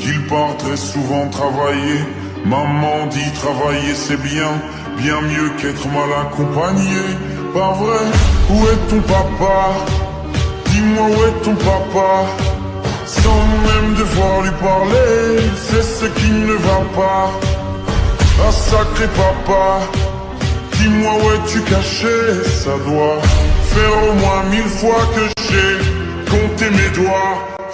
qu'il part très souvent travailler. Maman dit travailler c'est bien, bien mieux qu'être mal accompagné. Pas vrai, où est ton papa? Dis-moi où est ton papa? Sans même devoir lui parler, c'est ce qui ne va pas. Ah sacré papa, dis-moi où es-tu caché? Ça doit faire au moins 1000 fois que j'ai compté mes doigts.